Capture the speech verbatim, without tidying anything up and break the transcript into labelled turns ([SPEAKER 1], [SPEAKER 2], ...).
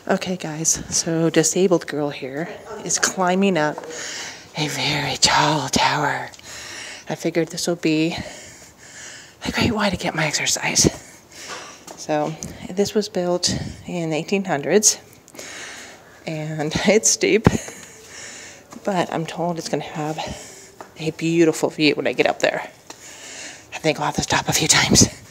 [SPEAKER 1] Okay guys, so disabled girl here is climbing up a very tall tower. I figured this will be a great way to get my exercise. So this was built in the eighteen hundreds and it's steep, but I'm told it's going to have a beautiful view when I get up there. I think I'll have to stop a few times.